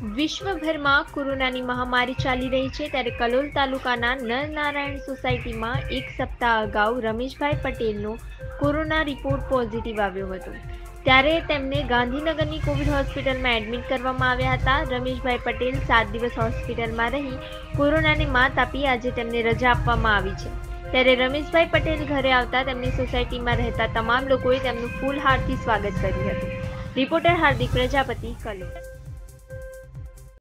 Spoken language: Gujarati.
વિશ્વભરમાં કોરોનાની મહામારી ચાલી રહી છે ત્યારે કલોલ તાલુકાના નરનારાયણ સોસાયટીમાં એક સપ્તાહ અગાઉ રમેશભાઈ પટેલનો કોરોના રિપોર્ટ પોઝિટિવ આવ્યો હતો ત્યારે તેમને ગાંધીનગરની કોવિડ હોસ્પિટલમાં એડમિટ કરવામાં આવ્યા હતા। રમેશભાઈ પટેલ 7 દિવસ હોસ્પિટલમાં રહી કોરોનાને માત આપી આજે તેમને રજા આપવામાં આવી છે। ત્યારે રમેશભાઈ પટેલ ઘરે આવતા તેમની સોસાયટીમાં રહેતા તમામ લોકોએ તેમનું ફૂલહારથી સ્વાગત કર્યું હતું। રિપોર્ટર હાર્દિક પ્રજાપતિ, કલોલ।